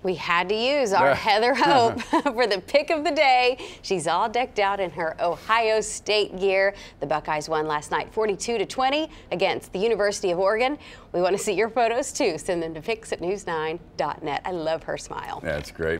We had to use our Heather Hope for the pick of the day. She's all decked out in her Ohio State gear. The Buckeyes won last night 42-20 against the University of Oregon. We want to see your photos too. Send them to pics@news9.net. I love her smile. That's great.